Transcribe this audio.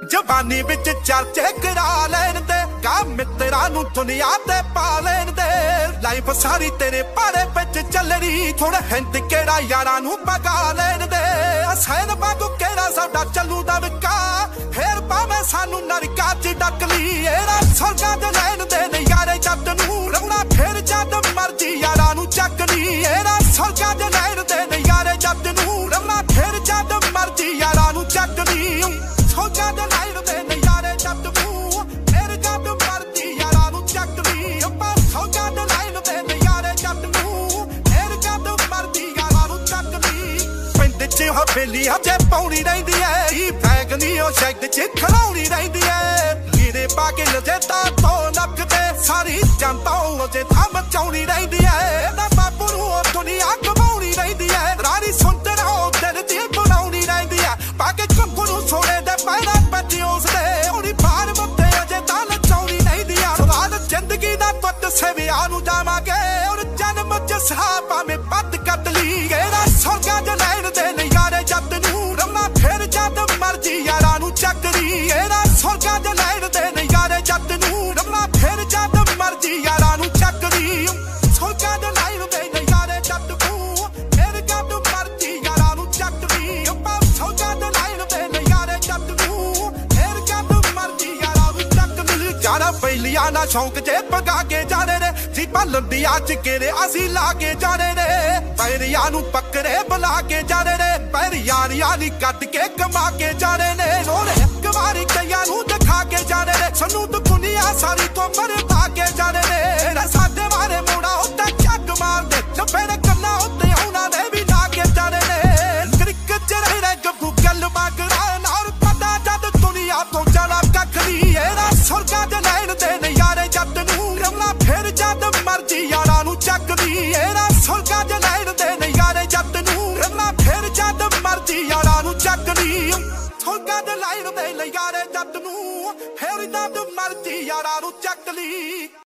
जवानी विच चर्चे करा लैन दे गा मित्रा नू दुनिया ते पा लैन दे लाइफ सारी तेरे पारे विच चलनी थोड़ा हिंद केड़ा यारां नू पगा लैन दे सैन वांगू केड़ा साडा चलू दा विका फिर भावें सानू नरका च डक ली एड़ा स्वर्गां दे लैन दे नज़ारे जद नू रौना फिर जद मर्जी यारां नू चक ली एड़ा स्वर्गां दे लैन दे नज़ारे जद नू रौना फिर जद मर्जी यारां नू चक ली स्वर्गां दे लैन दे नज़ारे जद नू फिर जद मर्जी यारां नू चक ली स्वर्गां दे लैन दे नज़ारे जद नू फिर जद मर्जी यारां नू चक ली पिंड च हवेली अजे पौनी रहिंदी है बैग नी ओ शैड च खड़ाउणी रहिंदी है लीरे पा के लजेता तो नकदे सारी जनता अजे था मचाउणी रहिंदी है ना बापू नू दुनिया घुमाउणी रहिंदी है रानी सुनते रहो दिल दी बनाउणी रहिंदी है पाके कंगरू सोने दे पैरा पत्ती उसदे उनी बार मत्ते अजे तां नचाउणी रहिंदी है स्वाद जिंदगी दा पत सेविया नू जावांगे और जन्म च सहाबा में पत कट ली एड़ा स्वर्गां दे लैन दे नज़ारे जद नू रौना फिर जद मर्जी यारां नू चक ली एड़ा स्वर्गां दे लैन दे नज़ारे जद नू रौना फिर जद मर्जी यारां नू चक ली स्वर्गां दे लैन दे नज़ारे जद नू फिर जद मर्जी यारां नू चक ली स्वर्गां दे लैन दे नज़ारे जद नू फिर जद मर्जी यारां नू चक ली जाना पहिलिया ना शौक जे पगा के जाने रे जीपा लंडिया च केरे असी ला के जाने रे पैरिया नू पकड़े बुला के जाने रे पैर यारिया नी कट के कमा के जाने ने रोने कवारी कईयां नू दिखा के जाने रे सनू तो दुनिया सारी तो मरे पा के जाने रे साडे मारे मोड़ा उत्ते चक मार दे चपेड़े कन्ना उत्ते उना ने भी ला के जाने रे क्रिकेट च रह गब्बू गल मागरा और पता जद दुनिया तो जाना कख ली एड़ा स्वर्गां दे लैन दे नज़ारे जद नू रौना फिर जद मर्जी यारां नू चक ली एड़ा स्वर्गां दे लैन दे नज़ारे जद नू रौना फिर जद मर्जी यारां नू चक ली स्वर्गां दे लैन दे नज़ारे जद नू फिर जद मर्जी यारां नू चक ली।